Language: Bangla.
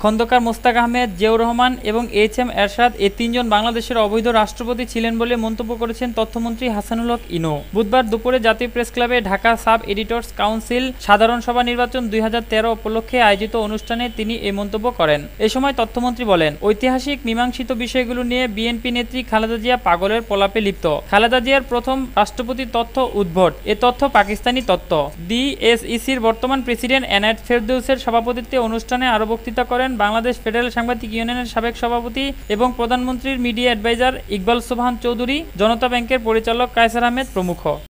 খন্দকার মোস্তাক আহমেদ, জিয়াউর রহমান এবং এইচ.এম. এরশাদ এই তিনজন বাংলাদেশের অবৈধ রাষ্ট্রপতি ছিলেন বলে মন্তব্য করেছেন তথ্যমন্ত্রী হাসানুল হক ইনু। বুধবার দুপুরে জাতীয় প্রেসক্লাবে ঢাকা সাব এডিটর্স কাউন্সিল সাধারণ সভা নির্বাচন 2013 উপলক্ষে আয়োজিত অনুষ্ঠানে তিনি এই মন্তব্য করেন। এ সময় তথ্যমন্ত্রী বলেন, ঐতিহাসিক মীমাংসিত বিষয়গুলো নিয়ে বিএনপি নেত্রী খালেদা জিয়া পাগলের প্রলাপে লিপ্ত। খালেদা জিয়ার প্রথম রাষ্ট্রপতি তথ্য উদ্ভট, এ তথ্য পাকিস্তানি তথ্য। ডিএসইসির বর্তমান প্রেসিডেন্ট এনায়েত ফেরদৌসের সভাপতিত্বে অনুষ্ঠানে আরও বক্তৃতা করেন বাংলাদেশ ফেডারেল সাংবাদিক ইউনিয়নের সাবেক সভাপতি এবং প্রধানমন্ত্রীর মিডিয়া অ্যাডভাইজার ইকবাল সোবহান চৌধুরী, জনতা ব্যাংকের পরিচালক কায়সার আহমেদ প্রমুখ।